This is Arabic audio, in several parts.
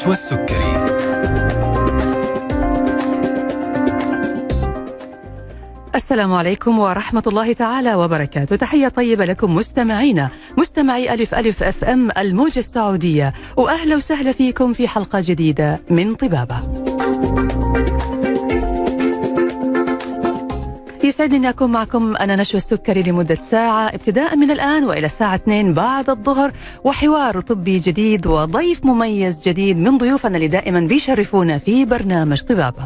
نشوى السكري. السلام عليكم ورحمة الله تعالى وبركاته. تحية طيبة لكم مستمعي ألف ألف اف ام الموجة السعودية، وأهلا وسهلا فيكم في حلقة جديدة من طبابة. يسعدني أن أكون معكم أنا نشوى السكري لمدة ساعة ابتداء من الآن وإلى الساعة 2 بعد الظهر، وحوار طبي جديد وضيف مميز جديد من ضيوفنا اللي دائما بيشرفونا في برنامج طبابة.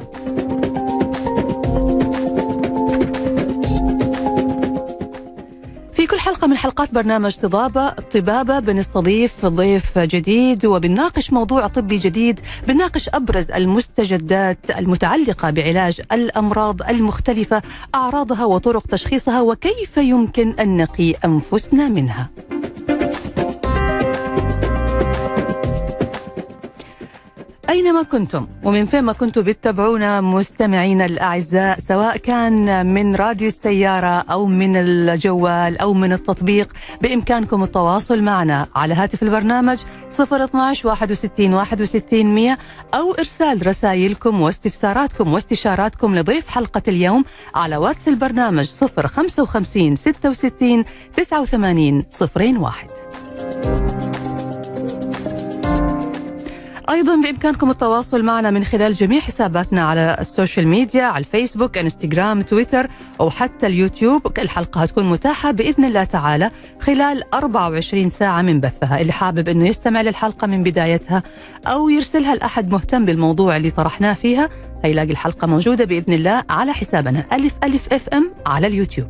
في كل حلقة من حلقات برنامج طبابة بنستضيف ضيف جديد وبنناقش موضوع طبي جديد، بنناقش أبرز المستجدات المتعلقة بعلاج الأمراض المختلفة، أعراضها وطرق تشخيصها وكيف يمكن أن نقي أنفسنا منها. أينما كنتم ومن فين ما كنتم بتتابعونا مستمعينا الأعزاء، سواء كان من راديو السيارة أو من الجوال أو من التطبيق، بإمكانكم التواصل معنا على هاتف البرنامج 012 61 61 100 أو إرسال رسائلكم واستفساراتكم واستشاراتكم لضيف حلقة اليوم على واتس البرنامج 055 66 89 01. أيضا بإمكانكم التواصل معنا من خلال جميع حساباتنا على السوشيال ميديا، على الفيسبوك، انستغرام، تويتر أو حتى اليوتيوب. الحلقة هتكون متاحة بإذن الله تعالى خلال 24 ساعة من بثها. اللي حابب أنه يستمع للحلقة من بدايتها أو يرسلها لأحد مهتم بالموضوع اللي طرحناه فيها، هيلاقي الحلقة موجودة بإذن الله على حسابنا ألف ألف اف ام على اليوتيوب.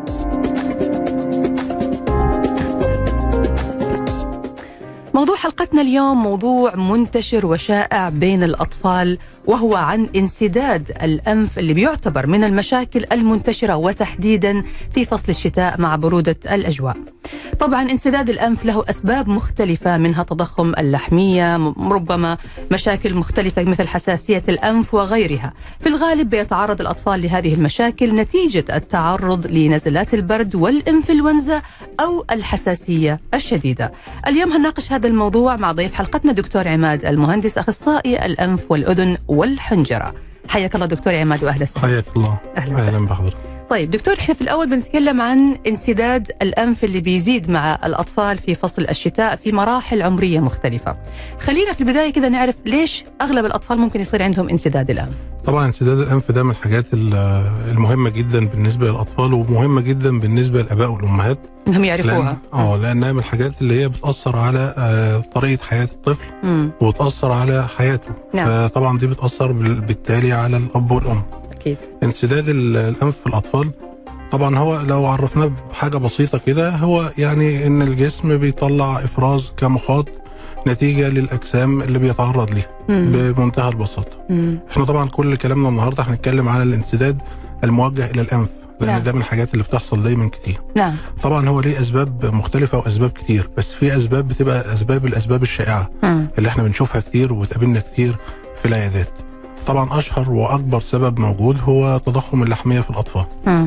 موضوع حلقتنا اليوم موضوع منتشر وشائع بين الأطفال، وهو عن انسداد الأنف اللي بيعتبر من المشاكل المنتشرة وتحديدا في فصل الشتاء مع برودة الأجواء. طبعا انسداد الأنف له أسباب مختلفة، منها تضخم اللحمية، ربما مشاكل مختلفة مثل حساسية الأنف وغيرها. في الغالب بيتعرض الأطفال لهذه المشاكل نتيجة التعرض لنزلات البرد والإنفلونزا أو الحساسية الشديدة. اليوم هنناقش هذا الموضوع مع ضيف حلقتنا دكتور عماد المهندس، أخصائي الأنف والأذن والحنجرة. حياك الله دكتور عماد وأهلا وسهلا. حياك الله. أهلا بحضرتك. طيب دكتور، احنا في الأول بنتكلم عن انسداد الأنف اللي بيزيد مع الأطفال في فصل الشتاء في مراحل عمرية مختلفة. خلينا في البداية كده نعرف ليش أغلب الأطفال ممكن يصير عندهم انسداد الأنف. طبعا انسداد الأنف ده من الحاجات المهمة جدا بالنسبة للأطفال، ومهمة جدا بالنسبة للآباء والأمهات انهم يعرفوها. لأنها من الحاجات اللي هي بتأثر على طريقة حياة الطفل وتأثر على حياته. نعم. فطبعا دي بتأثر بالتالي على الأب والأم. أكيد. انسداد الأنف في الأطفال طبعا هو لو عرفناه بحاجة بسيطة كده، هو يعني إن الجسم بيطلع إفراز كمخاط نتيجة للأجسام اللي بيتعرض ليها بمنتهى البساطة. احنا طبعا كل كلامنا النهاردة هنتكلم على الانسداد الموجه إلى الأنف، لأن نعم. ده من الحاجات اللي بتحصل دايما كتير. نعم. طبعا هو ليه أسباب مختلفة وأسباب كتير، بس في أسباب بتبقى الأسباب الشائعة اللي احنا بنشوفها كتير وتقابلنا كتير في العيادات. طبعا أشهر وأكبر سبب موجود هو تضخم اللحمية في الأطفال.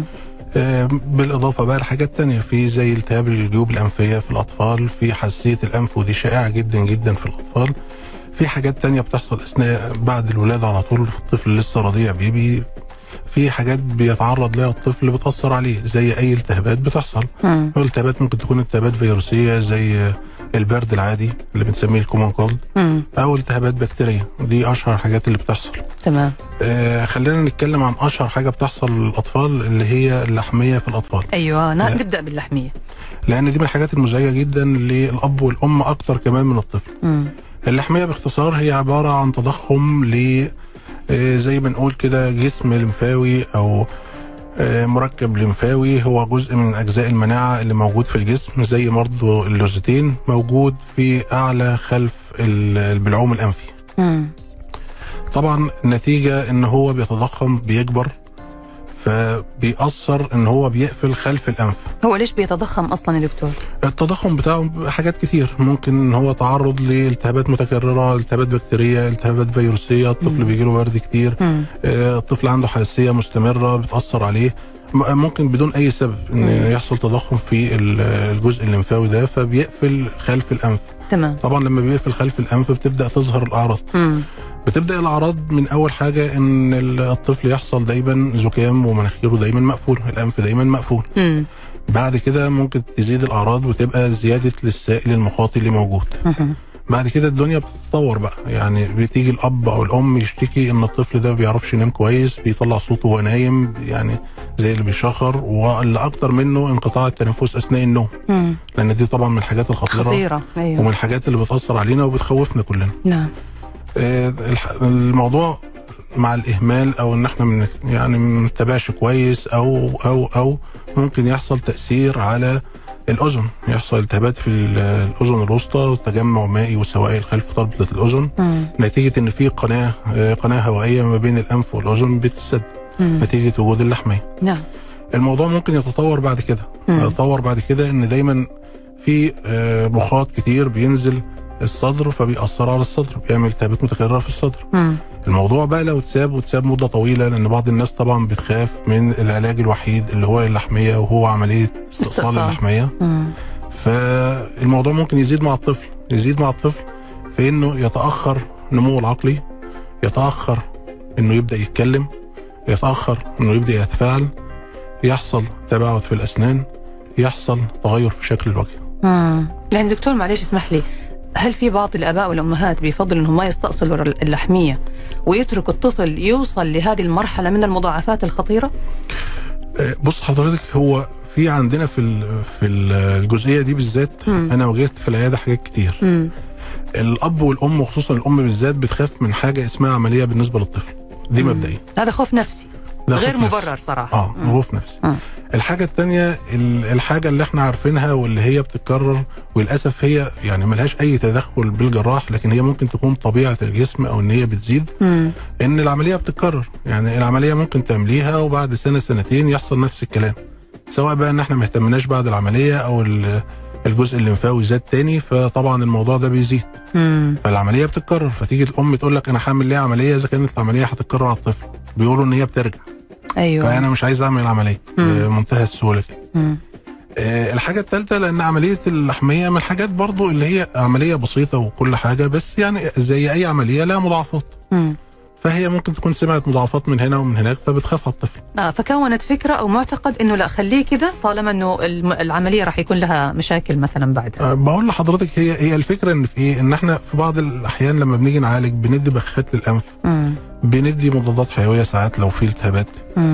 بالإضافة بقى لحاجات تانية، في زي التهاب الجيوب الأنفية في الأطفال، في حساسية الأنف ودي شائعة جدا جدا في الأطفال. في حاجات تانية بتحصل أثناء بعد الولادة على طول، الطفل لسه رضيع بيبي، في حاجات بيتعرض لها الطفل بتأثر عليه زي أي التهابات بتحصل. الالتهابات ممكن تكون التهابات فيروسية زي البرد العادي اللي بنسميه الكومون كولد، أو التهابات بكتيرية. دي أشهر حاجات اللي بتحصل. تمام. خلينا نتكلم عن أشهر حاجة بتحصل للأطفال اللي هي اللحمية في الأطفال. أيوة، نبدأ باللحمية لأن دي من الحاجات المزعجة جدا للأب والأم أكتر كمان من الطفل. اللحمية باختصار هي عبارة عن تضخم زي ما نقول كده جسم لمفاوي أو مركب لمفاوي، هو جزء من أجزاء المناعة اللي موجود في الجسم، زي مرض اللوزتين موجود في أعلى خلف البلعوم الأنفي. طبعا نتيجة إن هو بيتضخم بيكبر، فبيأثر ان هو بيقفل خلف الانف. هو ليش بيتضخم اصلا يا دكتور؟ التضخم بتاعه حاجات كتير، ممكن ان هو تعرض لالتهابات متكرره، التهابات بكتيريه، التهابات فيروسيه، الطفل بيجي له برد كتير، الطفل عنده حساسيه مستمره بتأثر عليه، ممكن بدون اي سبب ان يحصل تضخم في الجزء الليمفاوي ده فبيقفل خلف الانف. تمام. طبعا لما بيقفل خلف الانف بتبدا تظهر الاعراض. بتبدا الاعراض من اول حاجه ان الطفل يحصل دايما زكام ومناخيره دايما مقفول، الانف دايما مقفول. بعد كده ممكن تزيد الاعراض وتبقى زياده للسائل المخاطي اللي موجود. بعد كده الدنيا بتتطور بقى، يعني بتيجي الاب او الام يشتكي ان الطفل ده ما بيعرفش ينام كويس، بيطلع صوته وهو نايم يعني زي اللي بيشخر، واللي اكتر منه انقطاع التنفس اثناء النوم. لان دي طبعا من الحاجات الخطيره أيوه. ومن الحاجات اللي بتاثر علينا وبتخوفنا كلنا. نعم. الموضوع مع الاهمال او ان احنا يعني ما نتابعش كويس او ممكن يحصل تاثير على الاذن، يحصل التهابات في الاذن الوسطى وتجمع مائي وسوائل خلف طربة الاذن نتيجه ان في قناه هوائيه ما بين الانف والاذن بتسد نتيجه وجود اللحميه. نعم. الموضوع ممكن يتطور بعد كده. يتطور بعد كده ان دايما في مخاط كتير بينزل الصدر فبيأثر على الصدر، بيعمل التهابات متكرره في الصدر. الموضوع بقى لو اتساب مده طويله، لان بعض الناس طبعا بتخاف من العلاج الوحيد اللي هو اللحميه وهو عمليه استئصال اللحميه. فالموضوع ممكن يزيد مع الطفل في انه يتاخر نموه العقلي، يتاخر انه يبدا يتكلم، يتاخر انه يبدا يتفاعل، يحصل تباعد في الاسنان، يحصل تغير في شكل الوجه. يعني دكتور معلش اسمح لي، هل في بعض الآباء والأمهات بيفضلوا أنهم ما يستأصلوا اللحمية ويتركوا الطفل يوصل لهذه المرحلة من المضاعفات الخطيرة؟ بص حضرتك، هو في عندنا في الجزئية دي بالذات أنا واجهت في العيادة حاجات كتير. الأب والأم وخصوصا الأم بالذات بتخاف من حاجة اسمها عملية بالنسبة للطفل، دي مبدئيا. هذا خوف نفسي غير مبرر صراحة. خوف نفسي. الحاجة الثانية الحاجة اللي احنا عارفينها واللي هي بتتكرر وللأسف هي يعني ملهاش أي تدخل بالجراح، لكن هي ممكن تكون طبيعة الجسم أو إن هي بتزيد. إن العملية بتتكرر، يعني العملية ممكن تعمليها وبعد سنة سنتين يحصل نفس الكلام، سواء بقى إن احنا ما اهتمناش بعد العملية أو الجزء الليمفاوي زاد تاني، فطبعا الموضوع ده بيزيد. فالعملية بتتكرر، فتيجي الأم تقول لك أنا هعمل ليه عملية إذا كانت العملية هتتكرر على الطفل؟ بيقولوا إن هي بترجع. أيوة. فأنا مش عايز أعمل عملية بمنتهى السهولة كده. الحاجة الثالثة، لأن عملية اللحمية من الحاجات برضو اللي هي عملية بسيطة وكل حاجة، بس يعني زي أي عملية لها مضاعفات. فهي ممكن تكون سمعت مضاعفات من هنا ومن هناك فبتخاف على الطفل. فكونت فكرة أو معتقد إنه لا خليه كده طالما إنه العملية راح يكون لها مشاكل مثلا بعد. بقول لحضرتك هي الفكرة إن في إيه؟ إن إحنا في بعض الأحيان لما بنيجي نعالج بندي بخاخات للأنف. بندي مضادات حيوية ساعات لو في التهابات.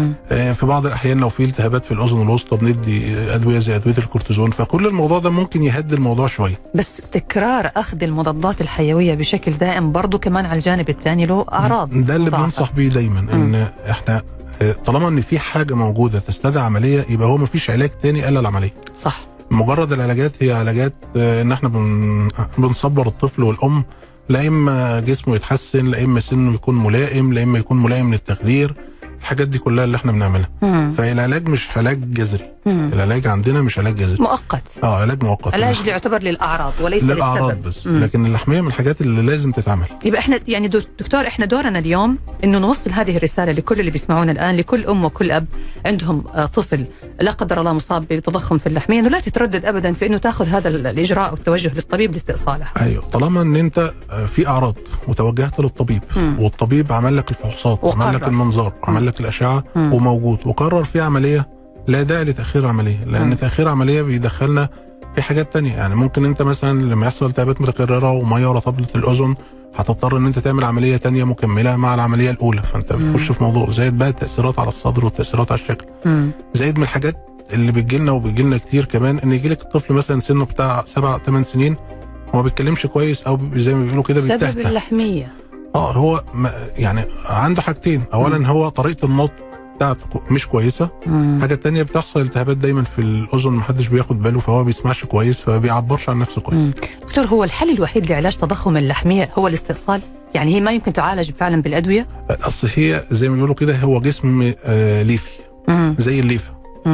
في بعض الأحيان لو في التهابات في الأذن الوسطى بندي أدوية زي أدوية الكورتيزون، فكل الموضوع ده ممكن يهدي الموضوع شوية. بس تكرار أخذ المضادات الحيوية بشكل دائم برضو كمان على الجانب الثاني له أعراض. ده اللي بننصح بيه دايما، إن إحنا طالما إن في حاجة موجودة تستدعي عملية يبقى هو مفيش علاج تاني إلا العملية. صح. مجرد العلاجات هي علاجات إن إحنا بنصبر الطفل والأم، لا إما جسمه يتحسن، لا إما سنه يكون ملائم، لا إما يكون ملائم للتخدير. الحاجات دي كلها اللي احنا بنعملها. فالعلاج مش علاج جذري. العلاج عندنا مش علاج جذري، مؤقت. علاج مؤقت، علاج يعتبر للاعراض وليس للأعراض بس. لكن اللحميه من الحاجات اللي لازم تتعمل. يبقى احنا يعني دكتور، احنا دورنا اليوم انه نوصل هذه الرساله لكل اللي بيسمعونا الان، لكل ام وكل اب عندهم طفل لا قدر الله مصاب بتضخم في اللحميه، انه لا تتردد ابدا في انه تاخذ هذا الاجراء والتوجه للطبيب لاستئصالها. ايوه، طالما ان انت في اعراض وتوجهت للطبيب والطبيب عمل لك الفحوصات وعمل لك المنظار وعمل لك الاشعه وموجود وقرر في عمليه، لا داعي لتاخير عمليه، لان تاخير عمليه بيدخلنا في حاجات تانية. يعني ممكن انت مثلا لما يحصل التهابات متكرره وميه ورا طبله الاذن هتضطر ان انت تعمل عمليه تانية مكمله مع العمليه الاولى، فانت بتخش في موضوع زائد بقى التاثيرات على الصدر والتاثيرات على الشكل. زائد من الحاجات اللي بتجي لنا كتير كمان ان يجي لك الطفل مثلا سنه بتاع 7-8 سنين وما بيتكلمش كويس، او زي ما بيقولوا كده بيتهته بسبب اللحميه. هو يعني عنده حاجتين، اولا هو طريقه النطق بتاعته مش كويسه. حاجه تانية بتحصل التهابات دايما في الاذن محدش بياخد باله، فهو بيسمعش كويس فما بيعبرش عن نفسه كويس. دكتور، هو الحل الوحيد لعلاج تضخم اللحميه هو استئصال؟ يعني هي ما يمكن تعالج فعلا بالادويه؟ اصل هي زي ما بيقولوا كده هو جسم ليفي زي الليفه.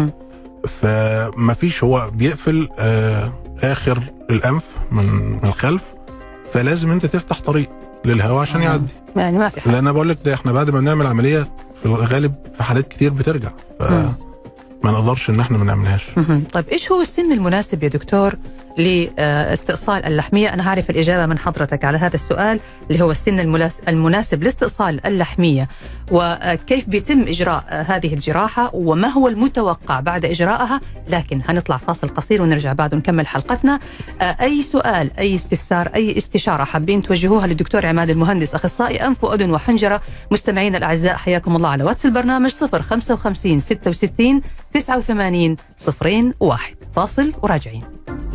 فما فيش، هو بيقفل اخر الانف من الخلف، فلازم انت تفتح طريق للهواء عشان يعدي. يعني ما في حل. لان انا بقول لك ده احنا بعد ما بنعمل عمليه في الغالب في حالات كتير بترجع، فما نقدرش ان احنا ما نعملهاش. طيب ايش هو السن المناسب يا دكتور لاستئصال اللحمية؟ أنا هعرف الإجابة من حضرتك على هذا السؤال اللي هو السن المناسب لاستئصال اللحمية، وكيف بيتم إجراء هذه الجراحة، وما هو المتوقع بعد إجراءها. لكن هنطلع فاصل قصير ونرجع بعد ونكمل حلقتنا. أي سؤال، أي استفسار، أي استشارة حابين توجهوها للدكتور عماد المهندس، أخصائي أنف وأذن وحنجرة، مستمعين الأعزاء حياكم الله على واتس البرنامج 055 66 89 01. فاصل وراجعين.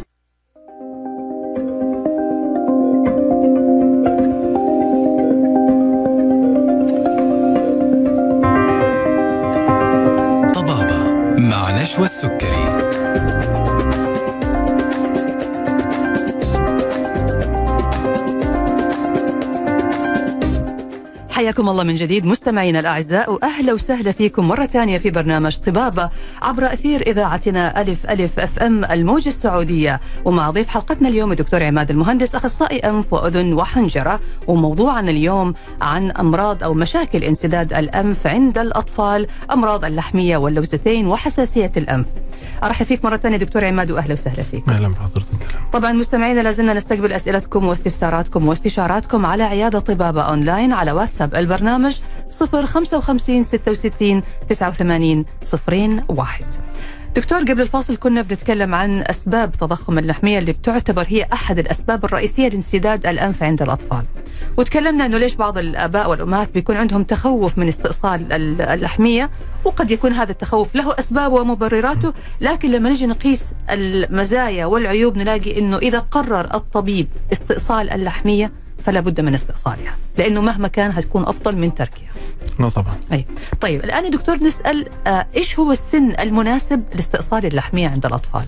طبابة مع نشوى السكري. حياكم الله من جديد مستمعينا الأعزاء، وأهلا وسهلا فيكم مرة ثانية في برنامج طبابة عبر أثير إذاعتنا ألف ألف اف ام الموجة السعودية، ومع ضيف حلقتنا اليوم الدكتور عماد المهندس، أخصائي أنف وأذن وحنجرة. وموضوعنا اليوم عن أمراض أو مشاكل انسداد الأنف عند الأطفال، أمراض اللحمية واللوزتين وحساسية الأنف. أرحب فيك مرة ثانية دكتور عماد وأهلا وسهلا فيك. أهلا بحضرتك. طبعا مستمعينا لازلنا نستقبل أسئلتكم واستفساراتكم واستشاراتكم على عيادة طبابة أونلاين على واتساب البرنامج 055 66 89 01. دكتور، قبل الفاصل كنا بنتكلم عن أسباب تضخم اللحمية اللي بتعتبر هي أحد الأسباب الرئيسية لانسداد الأنف عند الأطفال، وتكلمنا أنه ليش بعض الآباء والأمهات بيكون عندهم تخوف من استئصال اللحمية، وقد يكون هذا التخوف له أسباب ومبرراته، لكن لما نجي نقيس المزايا والعيوب نلاقي أنه إذا قرر الطبيب استئصال اللحمية فلا بد من استئصالها، لأنه مهما كان هتكون أفضل من تركها. لا طبعا. أي. طيب الآن يا دكتور نسأل إيش هو السن المناسب لاستئصال اللحمية عند الأطفال؟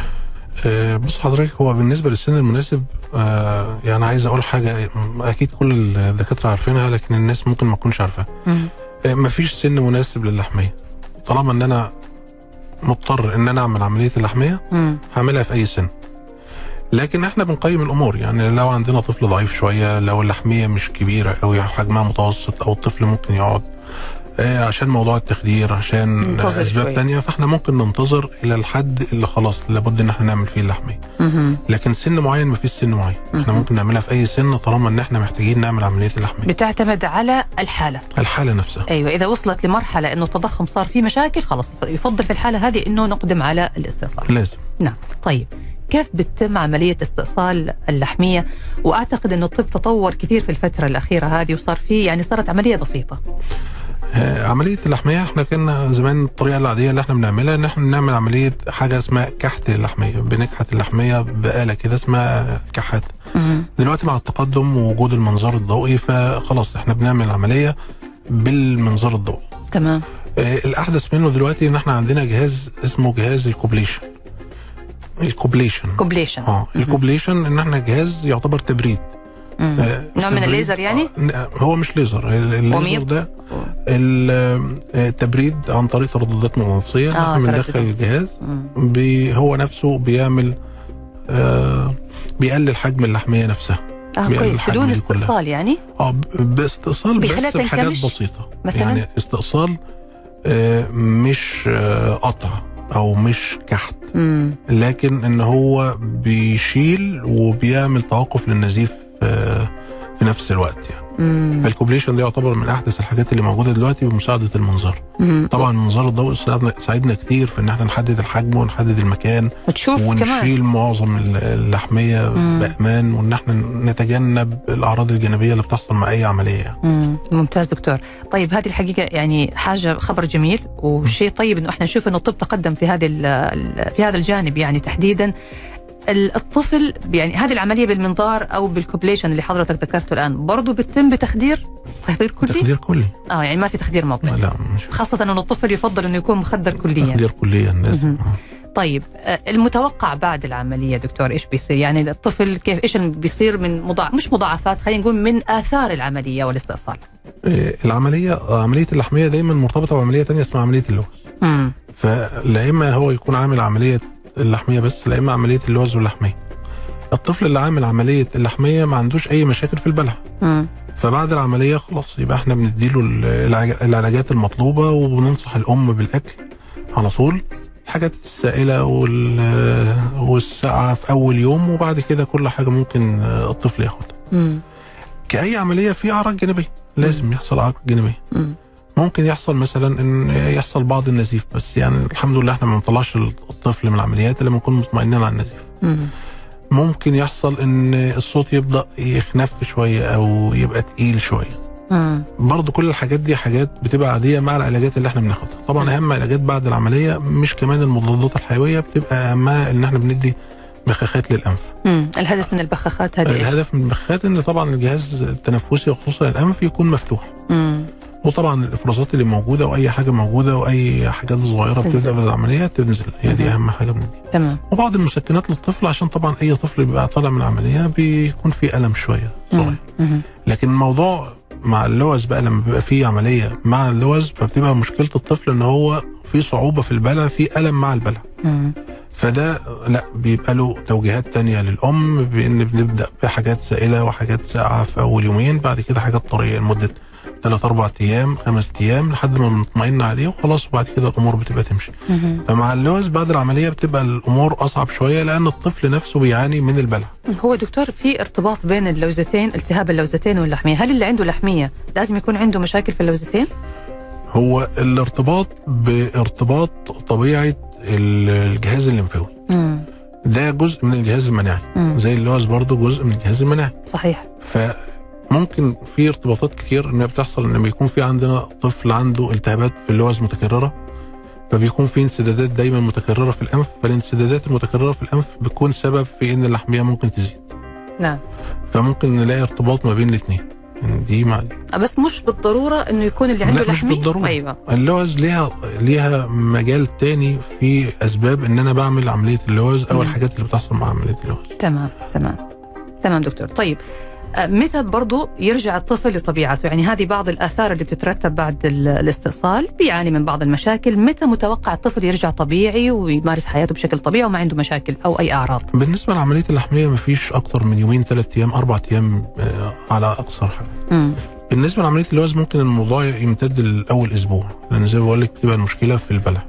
بص حضرتك، هو بالنسبة للسن المناسب يعني عايز أقول حاجة أكيد كل الدكاترة عارفينها لكن الناس ممكن ما تكونش عارفاها. مفيش سن مناسب للحمية، طالما أن أنا مضطر أن أنا أعمل عملية اللحمية هعملها في أي سن. لكن احنا بنقيم الامور، يعني لو عندنا طفل ضعيف شويه، لو اللحميه مش كبيره او حجمها متوسط، او الطفل ممكن يقعد عشان موضوع التخدير، عشان اسباب تانية، فاحنا ممكن ننتظر الى الحد اللي خلاص لابد ان احنا نعمل فيه اللحميه. لكن سن معين ما فيش سن معين، احنا ممكن نعملها في اي سن طالما ان احنا محتاجين نعمل عمليه اللحميه. بتعتمد على الحاله نفسها. ايوه، اذا وصلت لمرحله انه التضخم صار فيه مشاكل خلاص يفضل في الحاله هذه انه نقدم على الاستئصال. لازم. نعم. طيب كيف بتتم عملية استئصال اللحمية؟ وأعتقد أن الطب تطور كثير في الفترة الأخيرة هذه، وصار فيه يعني صارت عملية بسيطة. عملية اللحمية احنا كنا زمان الطريقة العادية اللي احنا بنعملها ان احنا نعمل عملية حاجة اسمها كحت اللحمية، بنكحت اللحمية بآلة كده اسمها كحات. دلوقتي مع التقدم ووجود المنظار الضوئي فخلاص احنا بنعمل عملية بالمنظار الضوئي. تمام. الأحدث منه دلوقتي ان احنا عندنا جهاز اسمه جهاز الكوبليشن. الكوبليشن ان احنا جهاز يعتبر تبريد، نوع من الليزر يعني. هو مش ليزر، الليزر ده التبريد عن طريق ترددات مغناطيسيه. احنا بندخل الجهاز هو نفسه بيعمل بيقلل حجم اللحمية نفسها. كويس، بدون استئصال يعني. باستئصال بس بحاجات بسيطه مثلاً؟ يعني استئصال مش قطع او مش كحت، لكن ان هو بيشيل وبيعمل توقف للنزيف في نفس الوقت يعني. فالكوبليشن ده يعتبر من احدث الحاجات اللي موجوده دلوقتي بمساعده المنظار. طبعا المنظار الضوئي ساعدنا كتير في ان احنا نحدد الحجم ونحدد المكان ونشيل كمان معظم اللحميه بامان، وان احنا نتجنب الاعراض الجانبيه اللي بتحصل مع اي عمليه يعني. ممتاز دكتور. طيب هذه الحقيقه يعني حاجه خبر جميل وشيء طيب انه احنا نشوف انه الطب تقدم في هذا الجانب يعني تحديدا. الطفل يعني هذه العمليه بالمنظار او بالكوبليشن اللي حضرتك ذكرته الان برضه بتتم بتخدير كلي؟ تخدير كلي. يعني ما في تخدير مبدئي. لا مش. خاصه انه الطفل يفضل انه يكون مخدر كليا. تخدير كليا لازم. طيب المتوقع بعد العمليه دكتور ايش بيصير؟ يعني الطفل كيف ايش بيصير من مش مضاعفات، خلينا نقول من اثار العمليه والاستئصال. عمليه اللحميه دايما مرتبطه بعمليه ثانيه اسمها عمليه اللوز. فلا اما هو يكون عامل عمليه اللحميه بس، لا اما عمليه اللوز واللحميه. الطفل اللي عامل عمليه اللحميه ما عندوش اي مشاكل في البلع، فبعد العمليه خلاص يبقى احنا بنديله العلاجات المطلوبه وبننصح الام بالاكل على طول الحاجات السائله والساقعه في اول يوم، وبعد كده كل حاجه ممكن الطفل ياخدها. كأي عمليه في اعراض جانبيه، لازم يحصل اعراض جانبيه. ممكن يحصل مثلا ان يحصل بعض النزيف، بس يعني الحمد لله احنا ما بنطلعش الطفل من العمليات الا لما نكون مطمئنين على النزيف. ممكن يحصل ان الصوت يبدا يخنف شويه او يبقى تقيل شويه. برضه كل الحاجات دي حاجات بتبقى عاديه مع العلاجات اللي احنا بناخدها. طبعا اهم علاجات بعد العمليه مش كمان المضادات الحيويه، بتبقى اهمها ان احنا بندي بخاخات للانف. الهدف من البخاخات هذه الهدف من البخاخات ان طبعا الجهاز التنفسي وخصوصا الانف يكون مفتوح. وطبعا الافرازات اللي موجوده واي حاجه موجوده واي حاجات صغيره بتبدا في العمليه تنزل، هي دي اهم حاجه بنديها. تمام. وبعض المسكنات للطفل، عشان طبعا اي طفل بيبقى طالع من العمليه بيكون فيه الم شويه صغير. لكن الموضوع مع اللوز بقى لما بيبقى فيه عمليه مع اللوز، فبتبقى مشكله الطفل ان هو في صعوبه في البلع، في الم مع البلع. فده لا بيبقى له توجيهات تانية للام، بان بنبدا بحاجات سائله وحاجات ساقعه في اول يومين، بعد كده حاجات طريه لمده 3-4 ايام 5 ايام لحد ما بنطمئن عليه وخلاص، وبعد كده الامور بتبقى تمشي. فمع اللوز بعد العمليه بتبقى الامور اصعب شويه، لان الطفل نفسه بيعاني من البلع. هو دكتور في ارتباط بين اللوزتين، التهاب اللوزتين واللحميه، هل اللي عنده لحميه لازم يكون عنده مشاكل في اللوزتين؟ هو الارتباط بارتباط طبيعه الجهاز الليمفاوي. ده جزء من الجهاز المناعي، زي اللوز برضه جزء من الجهاز المناعي. صحيح. ممكن في ارتباطات كتير انها بتحصل لما بيكون في عندنا طفل عنده التهابات في اللوز متكرره، فبيكون في انسدادات دايما متكرره في الانف، فالانسدادات المتكرره في الانف بتكون سبب في ان اللحميه ممكن تزيد. نعم. فممكن نلاقي ارتباط ما بين الاثنين، يعني دي مع دي. بس مش بالضروره انه يكون اللي عنده لحميه. مش بالضروره. ايوه. اللوز ليها مجال تاني في اسباب ان انا بعمل عمليه اللوز او الحاجات اللي بتحصل مع عمليه اللوز. تمام دكتور. طيب متى برضو يرجع الطفل لطبيعته؟ يعني هذه بعض الآثار اللي بتترتب بعد الاستئصال، بيعاني من بعض المشاكل، متى متوقع الطفل يرجع طبيعي ويمارس حياته بشكل طبيعي وما عنده مشاكل أو أي أعراض؟ بالنسبة لعملية اللحمية مفيش أكتر من 2 3 أيام 4 أيام على أقصر حاجة. بالنسبة لعملية اللوز ممكن الموضوع يمتد لأول أسبوع، لأن زي ما بقول لك بتبقى المشكلة في البلع.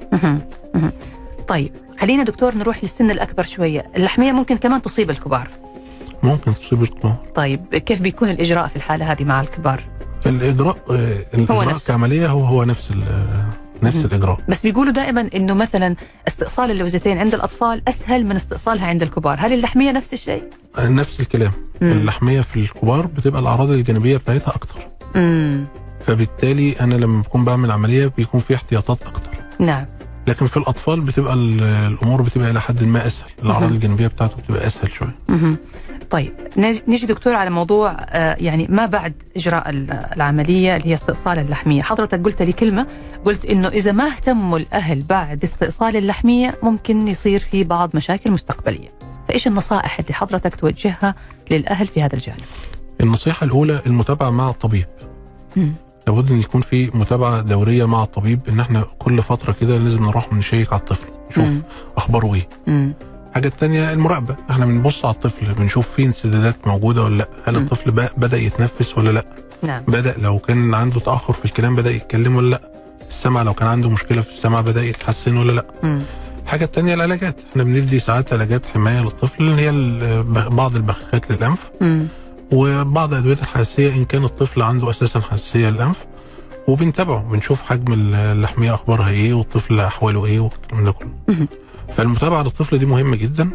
طيب خلينا دكتور نروح للسن الأكبر شوية، اللحمية ممكن كمان تصيب الكبار؟ ممكن تصيب الكبار. طيب كيف بيكون الإجراء في الحالة هذه مع الكبار؟ الإجراء كعملية هو نفس الإجراء. بس بيقولوا دائما إنه مثلا استئصال اللوزتين عند الأطفال أسهل من استئصالها عند الكبار، هل اللحمية نفس الشيء؟ نفس الكلام. اللحمية في الكبار بتبقى الأعراض الجانبية بتاعتها أكتر. فبالتالي أنا لما بكون بعمل عملية بيكون في احتياطات أكتر. نعم. لكن في الأطفال بتبقى الأمور بتبقى إلى حد ما أسهل، الأعراض الجانبية بتاعته بتبقى أسهل شوية. طيب نيجي دكتور على موضوع يعني ما بعد إجراء العملية اللي هي استئصال اللحمية. حضرتك قلت لي كلمة، قلت إنه إذا ما اهتموا الأهل بعد استئصال اللحمية ممكن يصير في بعض مشاكل مستقبلية، فإيش النصائح اللي حضرتك توجهها للأهل في هذا الجانب؟ النصيحة الأولى المتابعة مع الطبيب. لابد ان يكون في متابعه دوريه مع الطبيب، ان احنا كل فتره كده لازم نروح نشيك على الطفل نشوف اخباره ايه. الحاجه الثانيه المراقبه، احنا بنبص على الطفل بنشوف فيه انسدادات موجوده ولا لا، هل الطفل بدا يتنفس ولا لا. نعم. بدا لو كان عنده تاخر في الكلام بدا يتكلم ولا لا. السمع لو كان عنده مشكله في السمع بدا يتحسن ولا لا. الحاجه الثانيه العلاجات، احنا بندي ساعات علاجات حمايه للطفل اللي هي بعض البخاخات للانف وبعض ادويه الحساسيه ان كان الطفل عنده اساسا حساسيه للانف، وبنتابعه بنشوف حجم اللحميه اخبارها ايه والطفل احواله ايه والكلام ده كله. فالمتابعه للطفل دي مهمه جدا.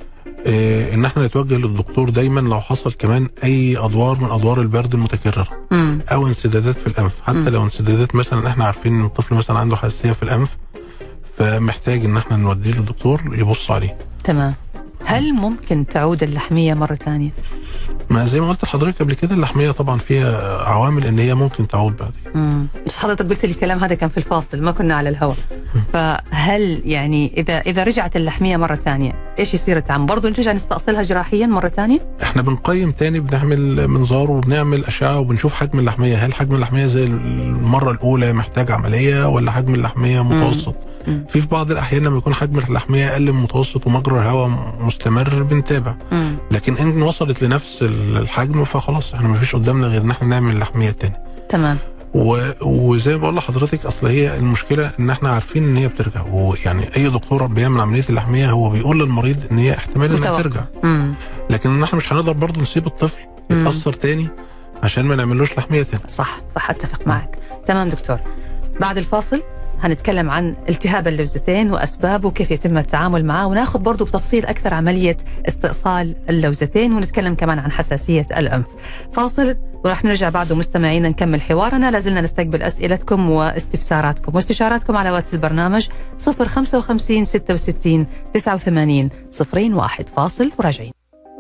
ان احنا نتوجه للدكتور دايما لو حصل كمان اي ادوار من ادوار البرد المتكرره او انسدادات في الانف، حتى لو انسدادات مثلا احنا عارفين ان الطفل مثلا عنده حساسيه في الانف، فمحتاج ان احنا نوديه للدكتور يبص عليه. تمام. هل ممكن تعود اللحميه مره ثانيه؟ ما زي ما قلت لحضرتك قبل كده اللحميه طبعا فيها عوامل ان هي ممكن تعود بعدين. بس حضرتك قلت لي الكلام هذا كان في الفاصل، ما كنا على الهواء. فهل يعني اذا رجعت اللحميه مره ثانيه ايش يصير التعامل؟ برضه نرجع نستأصلها جراحيا مره ثانيه؟ احنا بنقيم تاني، بنعمل منظار وبنعمل اشعه وبنشوف حجم اللحميه، هل حجم اللحميه زي المره الاولى محتاج عمليه ولا حجم اللحميه متوسط؟ في بعض الاحيان لما يكون حجم اللحميه اقل من متوسط ومجرى الهواء مستمر بنتابع. لكن ان وصلت لنفس الحجم فخلاص احنا ما فيش قدامنا غير ان احنا نعمل اللحميه تاني. تمام. وزي ما بقول لحضرتك، اصل هي المشكله ان احنا عارفين ان هي بترجع، ويعني اي دكتور بيعمل عمليه اللحميه هو بيقول للمريض ان هي احتمال انها ترجع. لكن احنا مش هنقدر برضه نسيب الطفل يتاثر تاني عشان ما نعملوش لحميه تاني. صح اتفق معك. تمام دكتور، بعد الفاصل هنتكلم عن التهاب اللوزتين وأسبابه وكيف يتم التعامل معه، وناخذ برضو بتفصيل أكثر عملية استئصال اللوزتين، ونتكلم كمان عن حساسية الأنف. فاصل ورح نرجع بعده مستمعينا نكمل حوارنا. لازلنا نستقبل أسئلتكم واستفساراتكم واستشاراتكم على واتس البرنامج 055 66 89 01. فاصل وراجعين.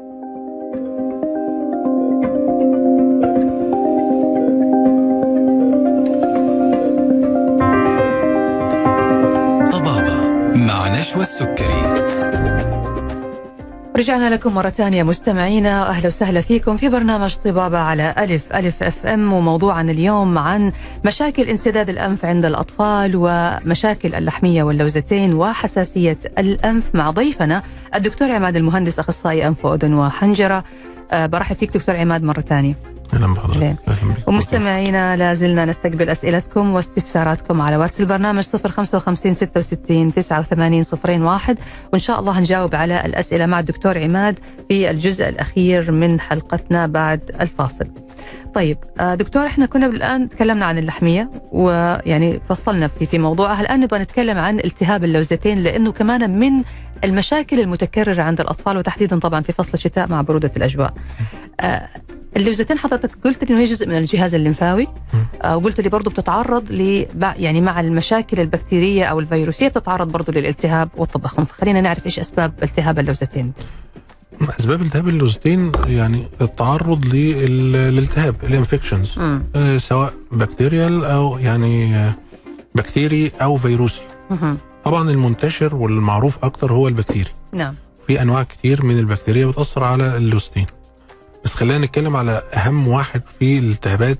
مع نشوى السكري. رجعنا لكم مرة ثانية مستمعينا، أهلا وسهلا فيكم في برنامج طبابة على ألف اف ام، وموضوعنا اليوم عن مشاكل انسداد الأنف عند الأطفال ومشاكل اللحمية واللوزتين وحساسية الأنف، مع ضيفنا الدكتور عماد المهندس، أخصائي أنف وأذن وحنجرة. برحب فيك دكتور عماد مرة ثانية. اهلا بحضرتك. ومستمعينا لازلنا نستقبل اسئلتكم واستفساراتكم على واتس البرنامج 055 66 89 01، وان شاء الله هنجاوب على الاسئله مع الدكتور عماد في الجزء الاخير من حلقتنا بعد الفاصل. طيب دكتور، احنا كنا الان تكلمنا عن اللحميه ويعني فصلنا في موضوعها، الان نبغى نتكلم عن التهاب اللوزتين، لانه كمان من المشاكل المتكرره عند الاطفال، وتحديدا طبعا في فصل الشتاء مع بروده الاجواء. اللوزتين حضرتك قلت انه هي جزء من الجهاز الليمفاوي، وقلت لي برضه بتتعرض يعني مع المشاكل البكتيريه او الفيروسيه بتتعرض برضه للالتهاب والتضخم، فخلينا نعرف ايش اسباب التهاب اللوزتين. اسباب التهاب اللوزتين يعني التعرض للالتهاب، الانفكشنز، سواء بكتيريال او يعني بكتيري او فيروسي. طبعا المنتشر والمعروف اكتر هو البكتيري. نعم. في انواع كتير من البكتيريا بتاثر على اللوزتين، بس خلينا نتكلم على اهم واحد في الالتهابات،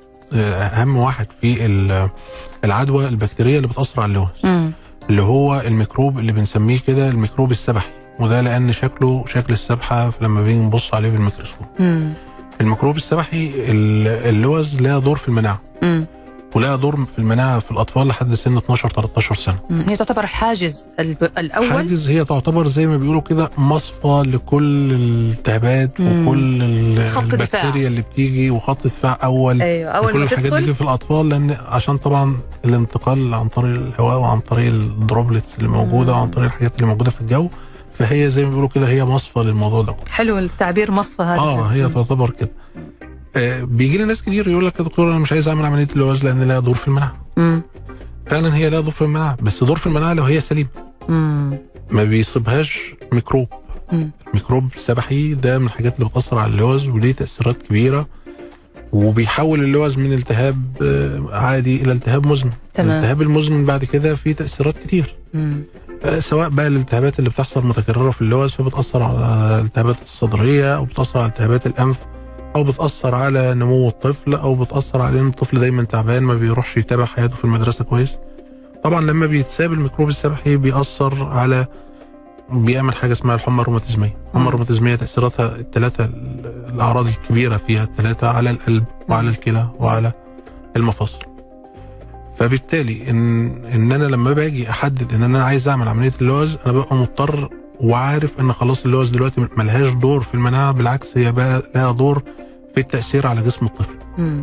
اهم واحد في العدوى البكتيريه اللي بتاثر على اللوز، اللي هو الميكروب اللي بنسميه كده الميكروب السبحي، وده لان شكله شكل السبحه لما بنيجي نبص عليه بالميكروسكوب. الميكروب السبحي اللوز لها دور في المناعه، ولها دور في المناعه في الاطفال لحد سن 12 13 سنه. هي تعتبر الحاجز الاول، حاجز، هي تعتبر زي ما بيقولوا كده مصفى لكل الالتهابات وكل البكتيريا اللي بتيجي، وخط دفاع اول. ايوه، اول كل الحاجات دي في الاطفال، لان عشان طبعا الانتقال عن طريق الهواء وعن طريق الدروبلتس اللي موجوده وعن طريق الحاجات اللي موجوده في الجو، فهي زي ما بيقولوا كده هي مصفى للموضوع ده. حلو التعبير مصفى هذا. هي تعتبر كده. بيجي لي ناس كتير يقول لك يا دكتور انا مش عايز اعمل عمليه اللوز لان لها دور في المناعه. فعلا هي لها دور في المناعه، بس دور في المناعه لو هي سليمه. ما بيصيبهاش ميكروب. الميكروب السبحي ده من الحاجات اللي بتاثر على اللوز وليه تاثيرات كبيره، وبيحول اللوز من التهاب عادي الى التهاب مزمن. الالتهاب المزمن بعد كده فيه تاثيرات كتير، سواء بقى الالتهابات اللي بتحصل متكرره في اللوز فبتاثر على الالتهابات الصدريه، او بتاثر على التهابات الانف، او بتاثر على نمو الطفل، او بتاثر على ان الطفل دايما تعبان ما بيروحش يتابع حياته في المدرسه كويس. طبعا لما بيتساب الميكروب السبحي بيأثر على، بيعمل حاجه اسمها الحمى الروماتيزميه. الحمى الروماتيزميه تاثيراتها الثلاثه، الاعراض الكبيره فيها الثلاثه على القلب وعلى الكلى وعلى المفاصل. فبالتالي ان انا لما باجي احدد ان انا عايز اعمل عمليه اللوز، انا ببقى مضطر وعارف ان خلاص اللوز دلوقتي ملهاش دور في المناعه، بالعكس هي بقى لها دور في التاثير على جسم الطفل.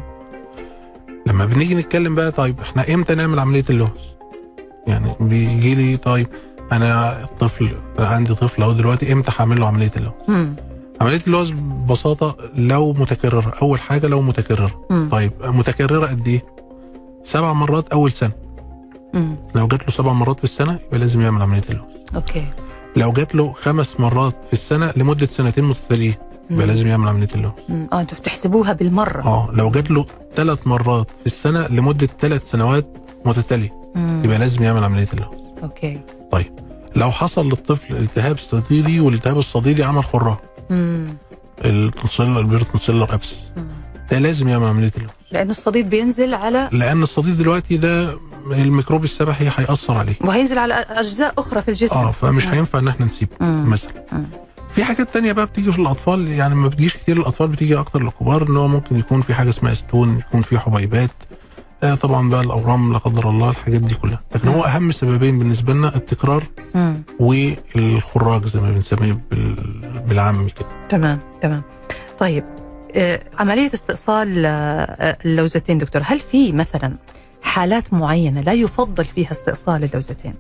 لما بنيجي نتكلم بقى، طيب احنا امتى نعمل عمليه اللوز؟ يعني بيجي لي طيب انا عندي طفل اهو دلوقتي، امتى هعمل له عمليه اللوز؟ عمليه اللوز ببساطه لو متكرره، اول حاجه لو متكرره. طيب متكرره قد ايه؟ 7 مرات اول سنه. لو جات له 7 مرات في السنه يبقى لازم يعمل عمليه اللوز. اوكي. لو جات له 5 مرات في السنه لمده 2 متتاليين يبقى لازم يعمل عمليه اللوز. انتوا بتحسبوها بالمره. لو جات له 3 مرات في السنه لمده 3 سنوات متتاليه يبقى لازم يعمل عمليه اللوز. اوكي. طيب لو حصل للطفل التهاب صديدي، والالتهاب الصديدي عمل خراج، البيرتونسيلر ابسس، ده لازم يعمل عمليه اللوز، لان الصديد بينزل على، لان الصديد دلوقتي ده الميكروب السبحي هيأثر عليه وهينزل على اجزاء اخرى في الجسم. فمش هينفع ان احنا نسيبه. مثلا في حاجات تانية بقى بتيجي في الاطفال، يعني ما بتجيش كتير للاطفال، بتيجي اكتر للكبار، ان هو ممكن يكون في حاجه اسمها ستون، يكون في حبيبات طبعا بقى الاورام لا قدر الله، الحاجات دي كلها. لكن هو اهم سببين بالنسبه لنا التكرار والخراج زي ما بنسميه بالعامي كده. تمام. طيب عمليه استئصال اللوزتين دكتور، هل في مثلا حالات معينه لا يفضل فيها استئصال اللوزتين؟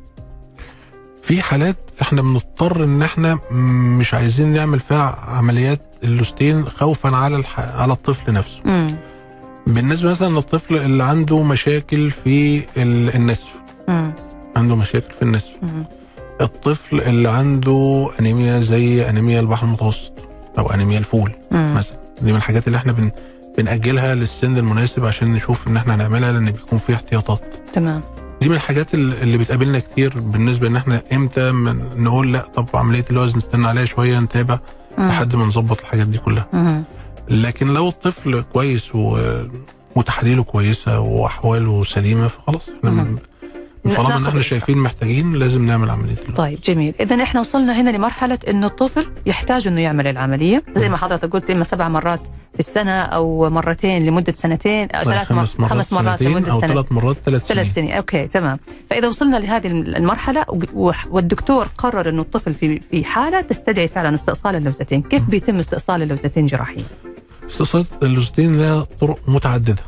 في حالات احنا بنضطر ان احنا مش عايزين نعمل فيها عمليات اللوزتين خوفا على الطفل نفسه. بالنسبه مثلا للطفل اللي عنده مشاكل في النسف، عنده مشاكل في النسف، الطفل اللي عنده انيميا زي انيميا البحر المتوسط او انيميا الفول مثلا، دي من الحاجات اللي احنا بنأجلها للسن المناسب عشان نشوف ان احنا هنعملها، لان بيكون فيها احتياطات. تمام. دي من الحاجات اللي بتقابلنا كتير بالنسبه ان احنا امتى نقول لا طب عمليه اللوز نستنى عليها شويه نتابع لحد ما نظبط الحاجات دي كلها. لكن لو الطفل كويس وتحاليله كويسه واحواله سليمه فخلاص احنا طالما ان احنا شايفين محتاجين لازم نعمل عمليه اللوز. طيب جميل. اذا احنا وصلنا هنا لمرحله انه الطفل يحتاج انه يعمل العمليه زي ما حضرتك قلت، اما 7 مرات في السنه او مرتين لمده سنتين او 5 مرات لمده او سنه 3 مرات 3 سنين. اوكي تمام. فاذا وصلنا لهذه المرحله والدكتور قرر انه الطفل في حاله تستدعي فعلا استئصال اللوزتين، كيف بيتم استئصال اللوزتين جراحيا؟ استئصال اللوزتين لها طرق متعدده.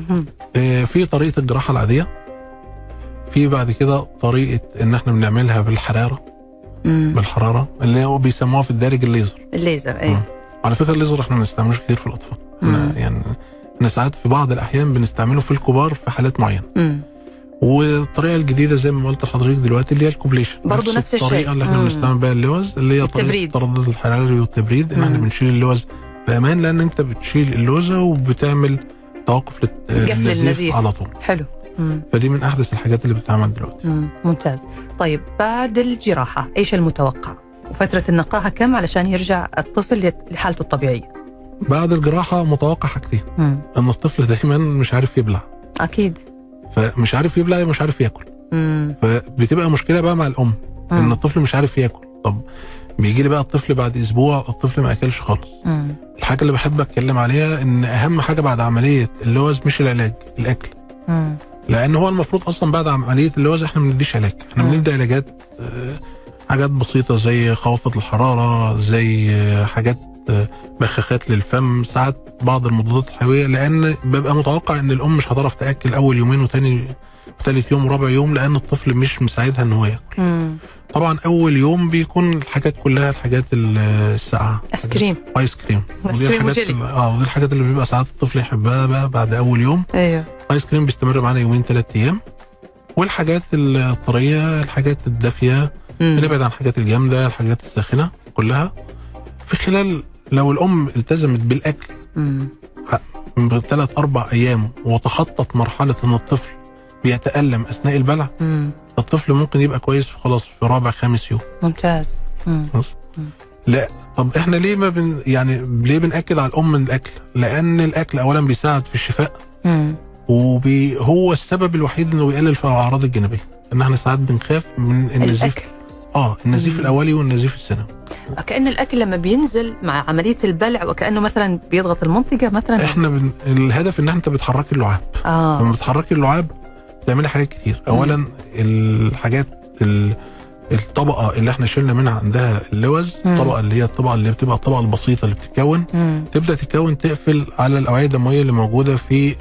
في طريقه الجراحه العاديه، في بعد كده طريقه ان احنا بنعملها بالحراره اللي هو بيسموها في الدارج الليزر. ايه. على فكره الليزر احنا ما بنستعملوش كتير في الاطفال، يعني احنا ساعات في بعض الاحيان بنستعمله في الكبار في حالات معينه. والطريقه الجديده زي ما قلت لحضرتك دلوقتي اللي هي الكوبليشن، برضه نفس الشيء. الطريقه اللي احنا بنستعمل بيها اللوز اللي هي طريقه التردد الحراري والتبريد، ان احنا بنشيل اللوز بامان، لان انت بتشيل اللوزه وبتعمل توقف للنزيف على طول. حلو. فدي من احدث الحاجات اللي بتتعمل دلوقتي. ممتاز. طيب بعد الجراحه ايش المتوقع؟ وفتره النقاهه كم علشان يرجع الطفل لحالته الطبيعيه؟ بعد الجراحه متوقع حاجتين. ان الطفل دايما مش عارف يبلع. اكيد. فمش عارف يبلع مش عارف ياكل. فبتبقى مشكله بقى مع الام ان الطفل مش عارف ياكل. طب بيجي لي بقى الطفل بعد اسبوع الطفل ما اكلش خالص. الحاجه اللي بحب اتكلم عليها ان اهم حاجه بعد عمليه اللوز مش العلاج، الاكل. لان هو المفروض اصلا بعد عمليه اللوز احنا ما بنديش علاج، احنا بندي علاجات حاجات بسيطه زي خوافض الحراره، زي حاجات بخاخات للفم، ساعات بعض المضادات الحيويه، لان ببقى متوقع ان الام مش هتعرف تاكل اول يومين وثالث يوم ورابع يوم لان الطفل مش مساعدها ان هو ياكل. طبعا اول يوم بيكون الحاجات كلها الحاجات الساقعه، ايس كريم ودي الحاجات ودي الحاجات اللي بيبقى ساعات الطفل يحبها بقى بعد اول يوم. ايوه. ايس كريم بيستمر معانا يومين 3 ايام. والحاجات الطريه، الحاجات الدافيه، بنبعد عن الحاجات الجامده، الحاجات الساخنه كلها. في خلال لو الام التزمت بالاكل ب3-4 ايام وتخطت مرحله ان الطفل بيتألم اثناء البلع، الطفل ممكن يبقى كويس خلاص في رابع 5 يوم. ممتاز. لا طب احنا ليه ما ليه بنأكد على الام من الاكل؟ لان الاكل اولا بيساعد في الشفاء، هو السبب الوحيد انه بيقلل في الاعراض الجانبيه، ان احنا ساعات بنخاف من النزيف. النزيف الاولي والنزيف الثانوي. كأن الاكل لما بينزل مع عمليه البلع وكانه مثلا بيضغط المنطقه مثلا. احنا الهدف ان انت بتحركي اللعاب. لما بتحركي اللعاب بتعملي حاجات كتير. اولا الحاجات الطبقه اللي احنا شلنا منها عندها اللوز، الطبقه اللي هي اللي بتبقى الطبقه البسيطه اللي بتتكون، تبدا تتكون تقفل على الاوعيه الدمويه اللي موجوده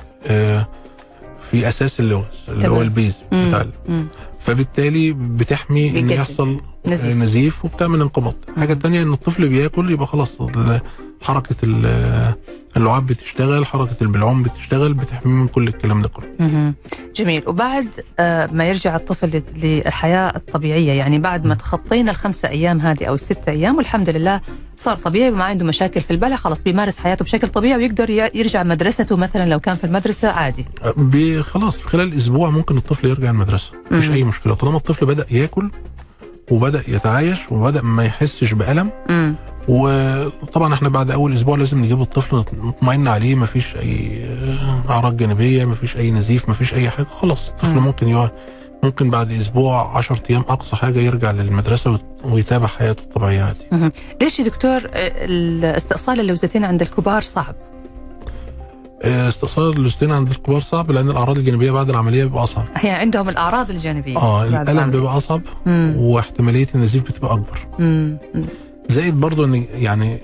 في اساس اللوز اللي هو البيز بتاع فبالتالي بتحمي ان يحصل نزيف وبتعمل انقباض. الحاجه الثانيه ان الطفل بياكل يبقى خلاص حركه اللعاب بتشتغل، حركه البلعوم بتشتغل، بتحميه من كل الكلام ده كله. جميل. وبعد ما يرجع الطفل للحياه الطبيعيه، يعني بعد ما تخطينا ال5 أيام هذه او ال6 أيام والحمد لله صار طبيعي وما عنده مشاكل في البلع، خلاص بيمارس حياته بشكل طبيعي ويقدر يرجع مدرسته مثلا لو كان في المدرسه عادي. خلاص في خلال اسبوع ممكن الطفل يرجع المدرسه، مفيش اي مشكله طالما الطفل بدا ياكل وبدا يتعايش وبدا ما يحسش بالم. وطبعا احنا بعد اول اسبوع لازم نجيب الطفل نطمئن عليه، مفيش اي اعراض جانبيه، مفيش اي نزيف، مفيش اي حاجه، خلاص الطفل ممكن بعد اسبوع 10 ايام اقصى حاجه يرجع للمدرسه ويتابع حياته الطبيعيه عادي. ليش يا دكتور استئصال اللوزتين عند الكبار صعب؟ استئصال اللوزتين عند الكبار صعب، لان الاعراض الجانبيه بعد العمليه بيبقى اصعب. هي عندهم الاعراض الجانبيه الالم بيبقى اصعب، واحتماليه النزيف بتبقى اكبر. زائد برضو ان يعني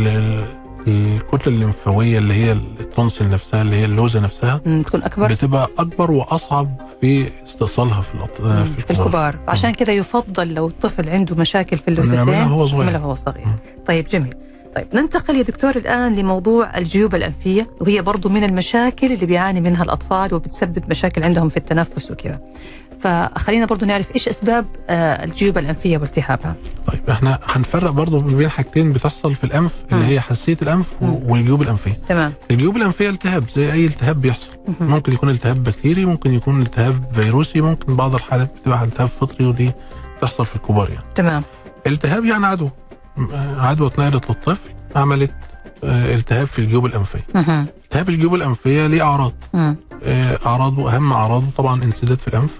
الكتله الليمفاويه اللي هي التونسل نفسها، اللي هي اللوزه نفسها، تكون اكبر، بتبقى اكبر واصعب في استئصالها في الكبار. عشان كده يفضل لو الطفل عنده مشاكل في اللوزتين نعملها هو صغير. طيب جميل. طيب ننتقل يا دكتور الآن لموضوع الجيوب الأنفية، وهي برضو من المشاكل اللي بيعاني منها الأطفال وبتسبب مشاكل عندهم في التنفس وكذا. فخلينا برضو نعرف إيش أسباب الجيوب الأنفية والتهابها. طيب احنا هنفرق برضو بين حاجتين بتحصل في الأنف، اللي هي حساسية الأنف والجيوب الأنفية. تمام. الجيوب الأنفية التهاب زي أي التهاب بيحصل. ممكن يكون التهاب بكتيري، ممكن يكون التهاب فيروسي، ممكن بعض الحالات بتبقى التهاب فطري، ودي بتحصل في الكبار يعني. تمام. التهاب يعني عدوى اتنقلت للطفل عملت التهاب في الجيوب الأنفية. التهاب الجيوب الأنفية ليه أعراض. أعراضه أهم أعراضه طبعا انسداد في الأنف،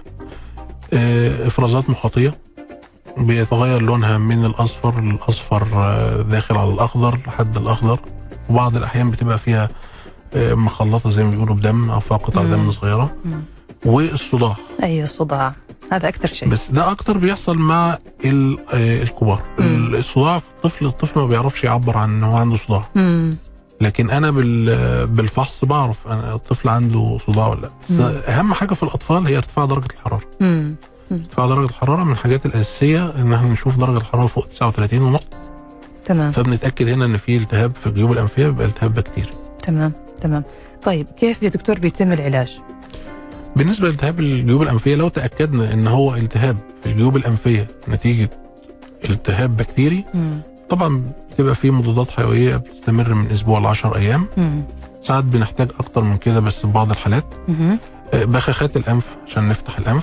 إفرازات مخاطية بيتغير لونها من الأصفر داخل على الأخضر لحد الأخضر، وبعض الأحيان بتبقى فيها مخلطة زي ما بيقولوا بدم أو فيها قطع دم صغيرة. والصداع. أيوة الصداع هذا أكتر شيء، بس ده أكتر بيحصل مع الكبار. الصداع في الطفل ما بيعرفش يعبر عن أنه عنده صداع. لكن أنا بالفحص بعرف أنا الطفل عنده صداع ولا لا. بس أهم حاجة في الأطفال هي ارتفاع درجة الحرارة. ارتفاع درجة الحرارة من الحاجات الأساسية إن احنا نشوف درجة الحرارة فوق 39.5. تمام. فبنتأكد هنا إن في التهاب في الجيوب الأنفية، بيبقى التهاب بكتيري. تمام. طيب كيف يا دكتور بيتم العلاج؟ بالنسبة لالتهاب الجيوب الأنفية، لو تأكدنا إن هو التهاب في الجيوب الأنفية نتيجة التهاب بكتيري، طبعا بتبقى فيه مضادات حيوية بتستمر من أسبوع ل10 أيام. ساعات بنحتاج أكتر من كده بس في بعض الحالات. بخاخات الأنف عشان نفتح الأنف.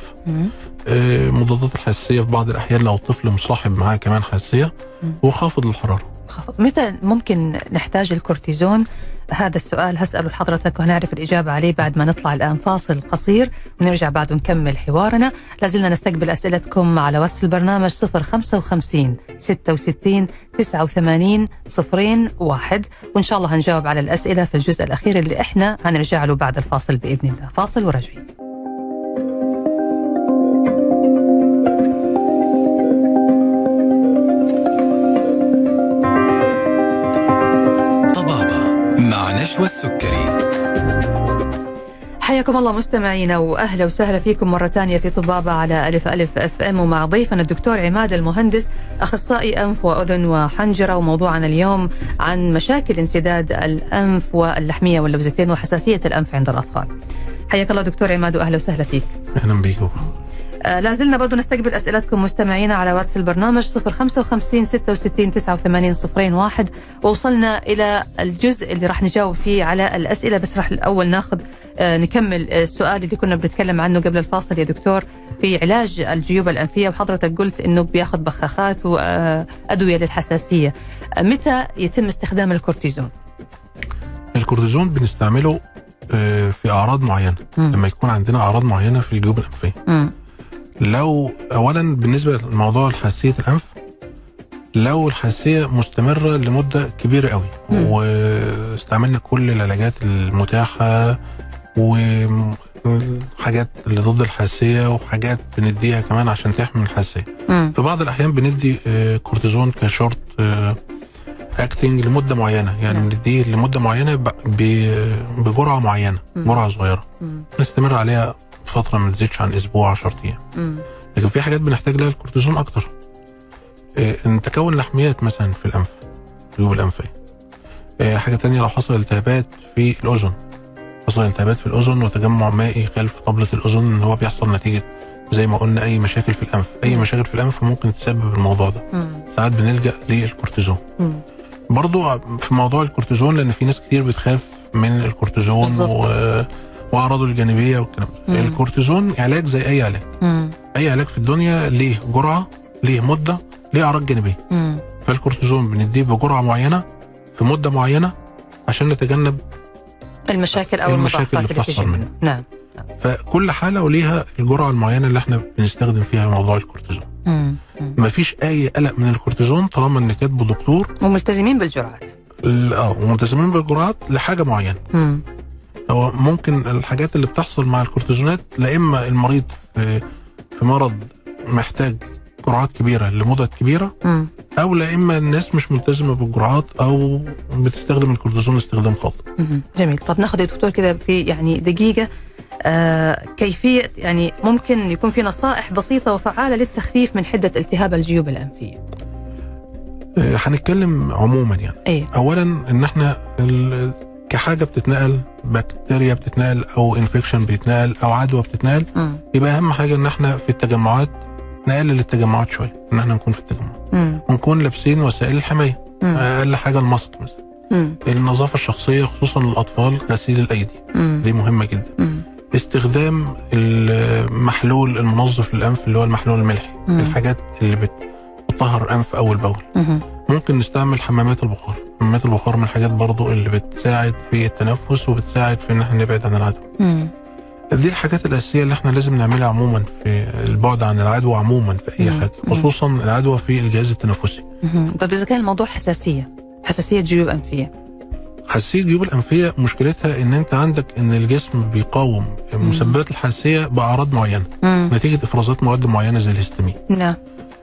مضادات الحساسية في بعض الأحيان لو الطفل مصاحب معاه كمان حساسية، وخافض للحرارة. متى ممكن نحتاج الكورتيزون؟ هذا السؤال هسأله لحضرتك وهنعرف الإجابة عليه بعد ما نطلع الآن فاصل قصير ونرجع بعد ونكمل حوارنا. لازلنا نستقبل أسئلتكم على واتس البرنامج 055 66 89 01، وإن شاء الله هنجاوب على الأسئلة في الجزء الأخير اللي إحنا هنرجع له بعد الفاصل بإذن الله. فاصل وراجعين. نشوى السكري. حياكم الله مستمعينا وأهلا وسهلا فيكم مرة ثانية في طبابة على ألف ألف اف ام، ومع ضيفنا الدكتور عماد المهندس، أخصائي أنف وأذن وحنجرة، وموضوعنا اليوم عن مشاكل انسداد الأنف واللحمية واللوزتين وحساسية الأنف عند الأطفال. حياك الله دكتور عماد وأهلا وسهلا فيك. أهلا بيكم. لازلنا برضو نستقبل أسئلتكم مستمعينا على واتس البرنامج 055 66 89 01، ووصلنا إلى الجزء اللي راح نجاوب فيه على الأسئلة. بس راح الأول نكمل السؤال اللي كنا بنتكلم عنه قبل الفاصل يا دكتور في علاج الجيوب الأنفية، وحضرتك قلت إنه بياخذ بخاخات وأدوية للحساسية. متى يتم استخدام الكورتيزون؟ الكورتيزون بنستعمله في أعراض معينة. لما يكون عندنا أعراض معينة في الجيوب الأنفية. لو اولا بالنسبه لموضوع حساسيه الانف، لو الحساسيه مستمره لمده كبيره قوي واستعملنا كل العلاجات المتاحه وحاجات اللي ضد الحساسيه وحاجات بنديها كمان عشان تحمي الحساسيه، في بعض الاحيان بندي كورتيزون كشورت اكتنج لمده معينه، يعني بنديه لمده معينه بجرعه معينه، جرعه صغيره نستمر عليها فترة ما تزيدش عن أسبوع 10 أيام. لكن في حاجات بنحتاج لها الكورتيزون أكتر. إن تكون لحميات مثلا في الأنف، الجيوب الأنفية. حاجة تانية لو حصل التهابات في الأذن، حصل التهابات في الأذن وتجمع مائي خلف طبلة الأذن، إن هو بيحصل نتيجة زي ما قلنا أي مشاكل في الأنف. أي مشاكل في الأنف ممكن تسبب الموضوع ده. ساعات بنلجأ للكورتيزون. برضو في موضوع الكورتيزون، لأن في ناس كتير بتخاف من الكورتيزون وأعراضه الجانبية والكلام ده. الكورتيزون علاج زي أي علاج. أي علاج في الدنيا ليه جرعة، ليه مدة، ليه أعراض جانبية. فالكورتيزون بنديه بجرعة معينة في مدة معينة عشان نتجنب المشاكل أو المشاكل اللي بتحصل منها. نعم. فكل حالة وليها الجرعة المعينة اللي احنا بنستخدم فيها موضوع الكورتيزون. مفيش أي قلق من الكورتيزون طالما إن كاتبه دكتور وملتزمين بالجرعات. وملتزمين بالجرعات لحاجة معينة. هو ممكن الحاجات اللي بتحصل مع الكورتيزونات، لا اما المريض في مرض محتاج جرعات كبيره لمدة كبيره، او لا اما الناس مش ملتزمه بالجرعات او بتستخدم الكورتيزون استخدام خاطئ. جميل. طب ناخد يا دكتور كده في يعني دقيقه كيفيه، يعني ممكن يكون في نصائح بسيطه وفعاله للتخفيف من حده التهاب الجيوب الانفيه. هنتكلم عموما يعني. أيه؟ اولا ان احنا كحاجه بتتنقل، بكتيريا بتتنقل او انفكشن بيتنقل او عدوى بتتنقل، يبقى اهم حاجه ان احنا في التجمعات نقلل التجمعات شويه، ان احنا نكون في التجمعات ونكون لابسين وسائل الحمايه، اقل حاجه الماسك مثلا. النظافه الشخصيه خصوصا للاطفال، غسيل الايدي دي مهمه جدا. استخدام المحلول المنظف للانف اللي هو المحلول الملحي، الحاجات اللي بتطهر الانف اول باول. ممكن نستعمل حمامات البخار. حمامات البخار من الحاجات برضو اللي بتساعد في التنفس وبتساعد في ان احنا نبعد عن العدوى. دي الحاجات الاساسيه اللي احنا لازم نعملها عموما في البعد عن العدوى عموما في اي حاجه، خصوصا العدوى في الجهاز التنفسي. طب اذا كان الموضوع حساسيه جيوب انفيه، حساسيه الجيوب الانفيه مشكلتها ان انت عندك ان الجسم بيقاوم مسببات الحساسيه باعراض معينه نتيجه افرازات مواد معينه زي الهستامين. نعم.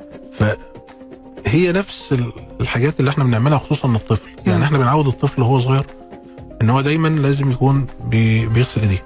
فهي نفس الحاجات اللي احنا بنعملها خصوصا للطفل. يعني احنا بنعود الطفل وهو صغير ان هو دايما لازم يكون بيغسل ايديه.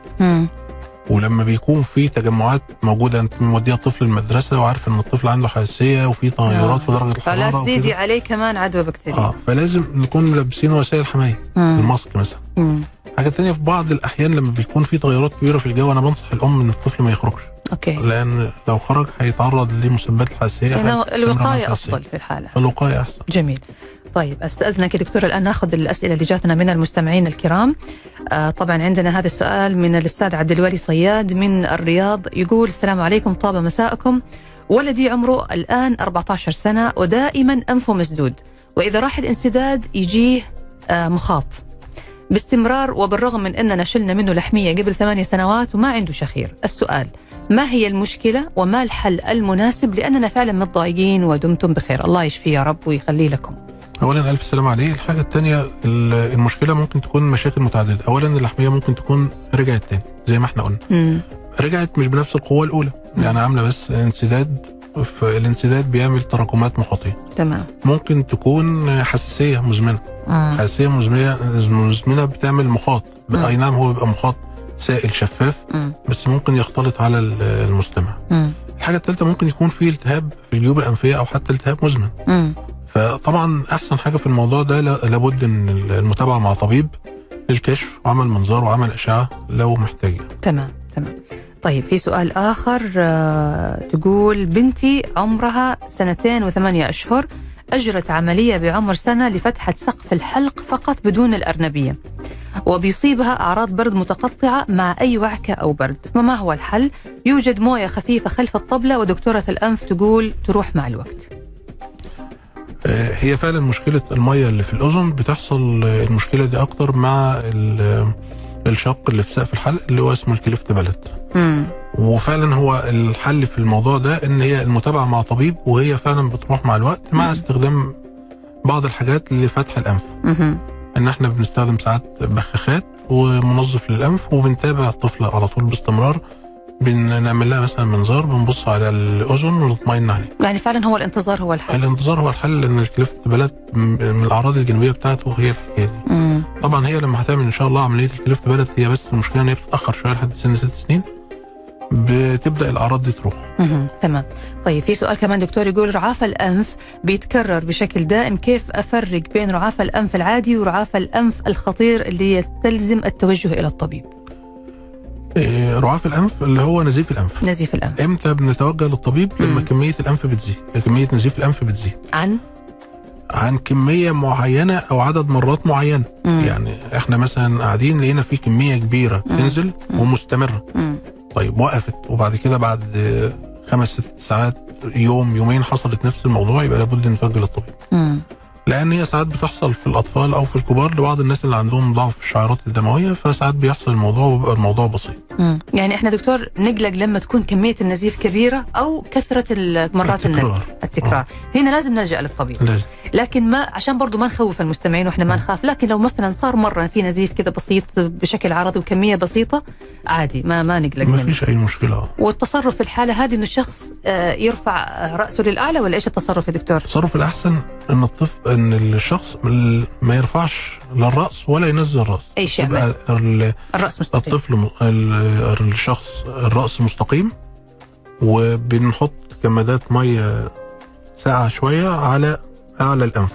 ولما بيكون في تجمعات موجوده، انت موديه الطفل المدرسه وعارف ان الطفل عنده حساسيه وفي تغيرات في درجه الحراره، فلا تزيدي عليه كمان عدوى بكتيريا. فلازم نكون لابسين وسائل حمايه، الماسك مثلا. حاجه تانية، في بعض الاحيان لما بيكون في تغيرات كبيره في الجو، انا بنصح الام ان الطفل ما يخرجش. اوكي. لان لو خرج هيتعرض لمسببات الحساسيه. يعني الوقايه افضل في الحاله. الوقايه احسن. جميل. طيب استاذنك يا دكتور الان ناخذ الاسئله اللي جاتنا من المستمعين الكرام. طبعا عندنا هذا السؤال من الاستاذ عبد الولي صياد من الرياض، يقول: السلام عليكم، طاب مساءكم. ولدي عمره الان 14 سنه ودائما انفه مسدود، واذا راح الانسداد يجيه مخاط باستمرار، وبالرغم من اننا شلنا منه لحميه قبل 8 سنوات وما عنده شخير. السؤال: ما هي المشكله وما الحل المناسب؟ لاننا فعلا متضايقين ودمتم بخير. الله يشفيه يا رب ويخليه لكم. اولا الف سلام عليه. الحاجه الثانيه، المشكله ممكن تكون مشاكل متعدده. اولا اللحميه ممكن تكون رجعت تاني زي ما احنا قلنا. رجعت مش بنفس القوه الاولى، يعني عامله بس انسداد، فالانسداد بيعمل تراكمات مخاطيه. تمام. ممكن تكون حساسيه مزمنه. حساسيه مزمنه بتعمل مخاط. اي نعم هو بيبقى مخاط سائل شفاف، بس ممكن يختلط على المستمع. الحاجه الثالثه، ممكن يكون في التهاب في الجيوب الانفيه او حتى التهاب مزمن. فطبعا احسن حاجه في الموضوع ده لابد ان المتابعه مع طبيب للكشف وعمل منظار وعمل اشعه لو محتاجه. تمام. طيب في سؤال اخر، تقول: بنتي عمرها 2 و8 أشهر، اجرت عمليه بعمر سنه لفتحه سقف الحلق فقط بدون الارنبيه، وبيصيبها اعراض برد متقطعه مع اي وعكه او برد، فما هو الحل؟ يوجد مويه خفيفه خلف الطبله ودكتوره الانف تقول تروح مع الوقت. هي فعلا مشكلة المية اللي في الأذن بتحصل المشكلة دي أكتر مع الشق اللي في سقف الحلق اللي هو اسمه الكليفت بالت. وفعلا هو الحل في الموضوع ده إن هي المتابعة مع طبيب، وهي فعلا بتروح مع الوقت مع استخدام بعض الحاجات لفتح الأنف. إن احنا بنستخدم ساعات بخاخات ومنظف للأنف، وبنتابع الطفل على طول باستمرار، بنعمل لها مثلا منظار، بنبص على الاذن ونطمئن عليه. يعني فعلا هو الانتظار هو الحل. الانتظار هو الحل، لان الكليفت بالت من الاعراض الجانبيه بتاعته هي الحكايه دي. طبعا هي لما هتعمل ان شاء الله عمليه الكليفت بالت، هي بس المشكله ان هي بتتاخر شويه لحد سن 6 سنين بتبدا الاعراض دي تروح. تمام. طيب في سؤال كمان دكتور، يقول: رعاف الانف بيتكرر بشكل دائم، كيف افرق بين رعاف الانف العادي ورعاف الانف الخطير اللي يستلزم التوجه الى الطبيب؟ رعاف الانف اللي هو نزيف الانف. امتى بنتوجه للطبيب؟ لما كميه الانف بتزيد، كميه نزيف الانف بتزيد عن كميه معينه او عدد مرات معينه. يعني احنا مثلا قاعدين لقينا في كميه كبيره بتنزل ومستمره. طيب وقفت، وبعد كده بعد 5-6 ساعات، يوم يومين حصلت نفس الموضوع، يبقى لابد نتوجه للطبيب. لان هي ساعات بتحصل في الاطفال او في الكبار لبعض الناس اللي عندهم ضعف في الشعيرات الدمويه، فساعات بيحصل الموضوع وبيبقى الموضوع بسيط. يعني احنا دكتور نقلق لما تكون كميه النزيف كبيره او كثره مرات النزف. التكرار. هنا لازم نلجأ للطبيب. لازم. لكن ما عشان برضو ما نخوف المستمعين واحنا ما نخاف، لكن لو مثلا صار مرة في نزيف كذا بسيط بشكل عرضي وكمية بسيطة عادي ما نقلق ما منه. فيش اي مشكله. والتصرف في الحالة هذه انه الشخص يرفع رأسه للأعلى، ولا ايش التصرف يا دكتور؟ التصرف الاحسن ان الشخص ما يرفعش لا الراس ولا ينزل الراس. اي شيء يبقى الرأس مستقيم. الطفل الشخص الراس مستقيم، وبنحط كمادات ميه ساقعه شويه على اعلى الانف،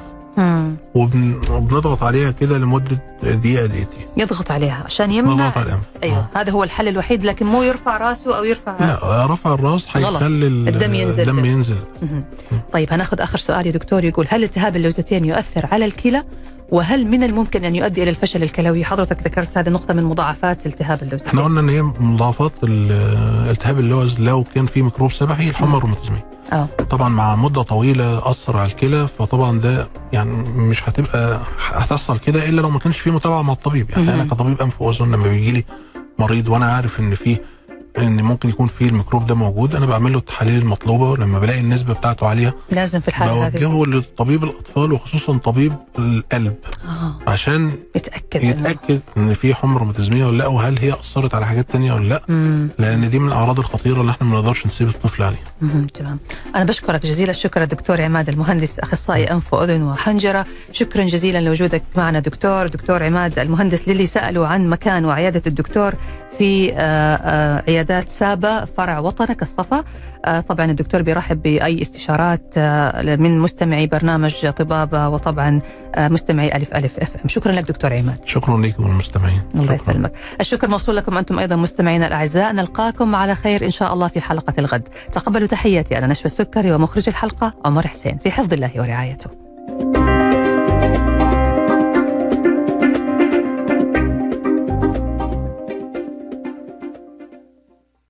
وبنضغط عليها كده لمده دقيقه دقيقتين. يضغط عليها عشان يمنع. نضغط على الانف. ايوه هذا هو الحل الوحيد، لكن مو يرفع راسه او يرفع. لا، رفع الراس هيخلي الدم ينزل. طيب هناخذ اخر سؤال يا دكتور، يقول هل التهاب اللوزتين يؤثر على الكلى؟ وهل من الممكن ان يؤدي الى الفشل الكلوي؟ حضرتك ذكرت هذه النقطه من مضاعفات التهاب اللوزتين. احنا قلنا ان هي مضاعفات التهاب اللوز لو كان في ميكروب سبحي، الحمى الروماتيزميه. طبعا مع مده طويله اثر على الكلى، فطبعا ده يعني مش هتحصل كده الا لو ما كانش في متابعه مع الطبيب. يعني انا كطبيب انف واذن لما بيجي لي مريض وانا عارف ان ممكن يكون فيه الميكروب ده موجود، انا بعمل له التحاليل المطلوبه، ولما بلاقي النسبه بتاعته عاليه لازم في الحاله هذه بوجهه للطبيب الاطفال، وخصوصا طبيب القلب عشان يتاكد ان في حمى روماتيزميه ولا لا، وهل هي اثرت على حاجات تانية ولا لا. لان دي من الاعراض الخطيره اللي احنا ما نقدرش نسيب الطفل عليها. تمام. انا بشكرك جزيل الشكر الدكتور عماد المهندس، اخصائي انف واذن وحنجره. شكرا جزيلا لوجودك معنا دكتور عماد المهندس. للي سالوا عن مكان وعياده الدكتور في عيادات سابا فرع وطنك الصفا، طبعا الدكتور بيرحب بأي استشارات من مستمعي برنامج طبابة، وطبعا مستمعي ألف اف ام. شكرا لك دكتور عماد. شكرا لكم والمستمعين. الله يسلمك. الشكر موصول لكم أنتم أيضا مستمعينا الأعزاء. نلقاكم على خير إن شاء الله في حلقة الغد. تقبلوا تحياتي، أنا نشوى السكري، ومخرج الحلقة عمر حسين، في حفظ الله ورعايته.